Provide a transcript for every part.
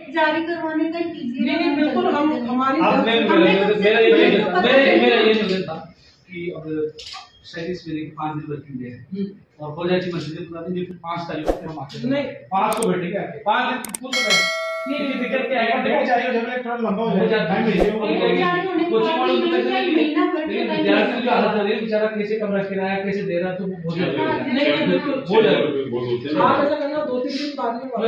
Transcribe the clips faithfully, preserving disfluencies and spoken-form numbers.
जारी करवाने का कीजिए। नहीं नहीं बिल्कुल हम हमारी मेरा ये निवेदन था कि अब सैंतीस महीने की पाँच दिन वर्किंग डे है और हो जाए मस्जिद पुरानी दिन पाँच तारीख को हम आते हैं। नहीं पाँच को बैठेंगे आके पाँच दिन कुछ ये ये दिक्कत क्या है देखो चाहिए जब थोड़ा लंबा हो जाता है कोचिंग वालों को पैसे नहीं लेकिन विद्यार्थी की हालत है बेचारा कैसे कमरा किराया कैसे दे रहा तो वो बहुत ज्यादा नहीं बिल्कुल हो जाएगा। आप ऐसा करना दो तीन दिन बाद में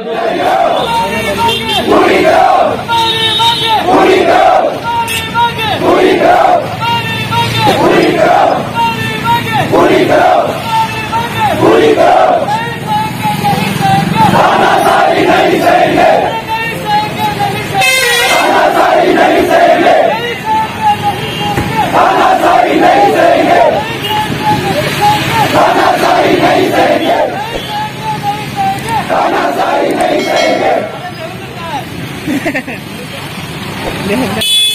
नहीं